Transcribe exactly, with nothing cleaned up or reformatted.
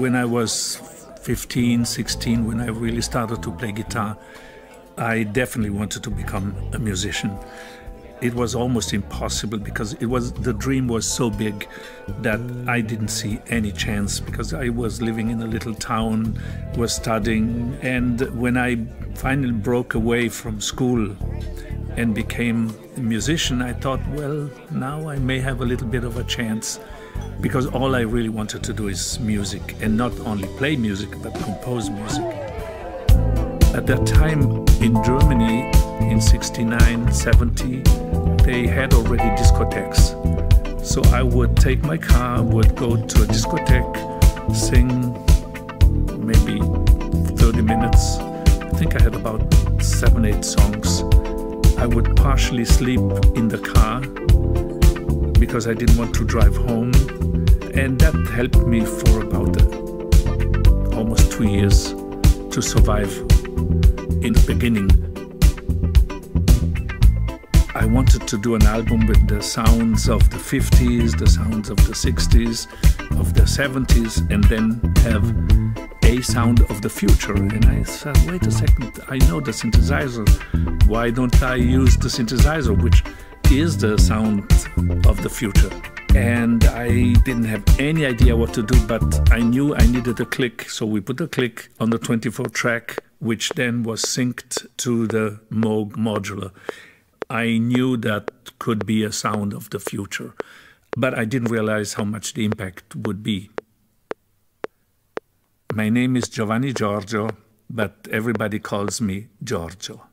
When I was fifteen, sixteen, when I really started to play guitar, I definitely wanted to become a musician. It was almost impossible because it was the dream was so big that I didn't see any chance, because I was living in a little town, was studying, and when I finally broke away from school and became a musician, I thought, well, now I may have a little bit of a chance, because all I really wanted to do is music, and not only play music but compose music. At that time in Germany, in sixty-nine, seventy, they had already discotheques. So I would take my car, would go to a discotheque, sing maybe thirty minutes. I think I had about seven, eight songs. I would partially sleep in the car because I didn't want to drive home. And that helped me for about uh, almost two years to survive in the beginning. I wanted to do an album with the sounds of the fifties, the sounds of the sixties, of the seventies, and then have a sound of the future. And I said, wait a second, I know the synthesizer. Why don't I use the synthesizer, which is the sound of the future? And I didn't have any idea what to do, but I knew I needed a click. So we put a click on the twenty-four track, which then was synced to the Moog modular. I knew that could be a sound of the future, but I didn't realize how much the impact would be. My name is Giovanni Giorgio, but everybody calls me Giorgio.